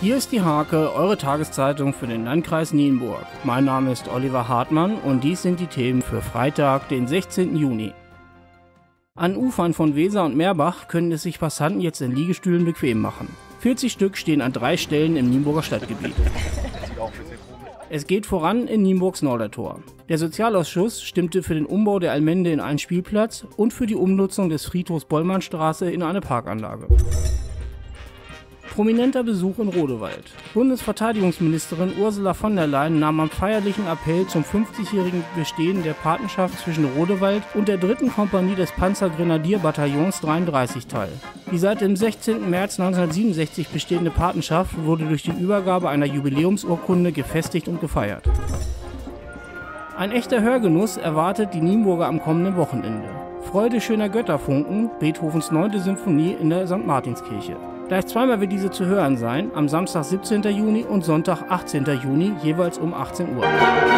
Hier ist die Hake, eure Tageszeitung für den Landkreis Nienburg. Mein Name ist Oliver Hartmann und dies sind die Themen für Freitag, den 16. Juni. An Ufern von Weser und Meerbach können es sich Passanten jetzt in Liegestühlen bequem machen. 40 Stück stehen an 3 Stellen im Nienburger Stadtgebiet. Es geht voran in Nienburgs Nordertor. Der Sozialausschuss stimmte für den Umbau der Allmende in einen Spielplatz und für die Umnutzung des Friedhofs Bollmannstraße in eine Parkanlage. Prominenter Besuch in Rodewald. Bundesverteidigungsministerin Ursula von der Leyen nahm am feierlichen Appell zum 50-jährigen Bestehen der Patenschaft zwischen Rodewald und der 3. Kompanie des Panzergrenadierbataillons 33 teil. Die seit dem 16. März 1967 bestehende Patenschaft wurde durch die Übergabe einer Jubiläumsurkunde gefestigt und gefeiert. Ein echter Hörgenuss erwartet die Nienburger am kommenden Wochenende. Freude schöner Götterfunken, Beethovens 9. Sinfonie in der St. Martinskirche. Gleich zweimal wird diese zu hören sein, am Samstag 17. Juni und Sonntag 18. Juni, jeweils um 18 Uhr.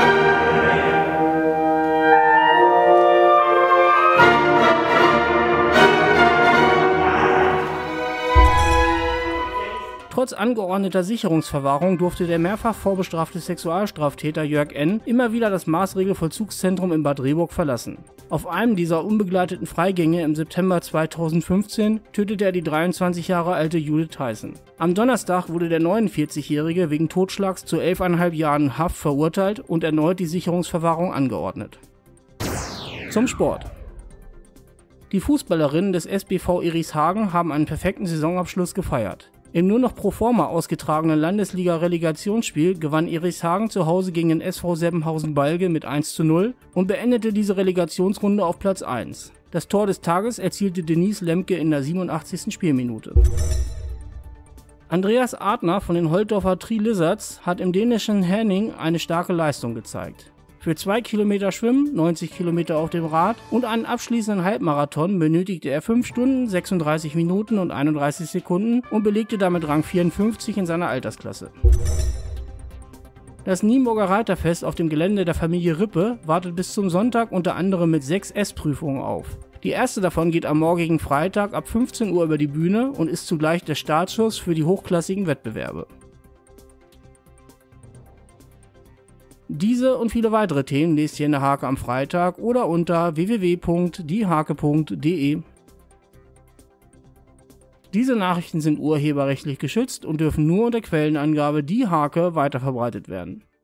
Trotz angeordneter Sicherungsverwahrung durfte der mehrfach vorbestrafte Sexualstraftäter Jörg N. immer wieder das Maßregelvollzugszentrum in Bad Rehburg verlassen. Auf einem dieser unbegleiteten Freigänge im September 2015 tötete er die 23 Jahre alte Judith Tyson. Am Donnerstag wurde der 49-Jährige wegen Totschlags zu 11,5 Jahren Haft verurteilt und erneut die Sicherungsverwahrung angeordnet. Zum Sport. Die Fußballerinnen des SBV Erichshagen haben einen perfekten Saisonabschluss gefeiert. Im nur noch pro forma ausgetragenen Landesliga-Relegationsspiel gewann Erichshagen zu Hause gegen den SV Seppenhausen-Balge mit 1:0 und beendete diese Relegationsrunde auf Platz 1. Das Tor des Tages erzielte Denise Lemke in der 87. Spielminute. Andreas Adner von den Holtdorfer Tree Lizards hat im dänischen Herning eine starke Leistung gezeigt. Für 2 Kilometer Schwimmen, 90 Kilometer auf dem Rad und einen abschließenden Halbmarathon benötigte er 5 Stunden, 36 Minuten und 31 Sekunden und belegte damit Rang 54 in seiner Altersklasse. Das Nienburger Reiterfest auf dem Gelände der Familie Rippe wartet bis zum Sonntag unter anderem mit 6 S-Prüfungen auf. Die erste davon geht am morgigen Freitag ab 15 Uhr über die Bühne und ist zugleich der Startschuss für die hochklassigen Wettbewerbe. Diese und viele weitere Themen lest ihr in der Hake am Freitag oder unter www.diehake.de. Diese Nachrichten sind urheberrechtlich geschützt und dürfen nur unter Quellenangabe Die Hake weiterverbreitet werden.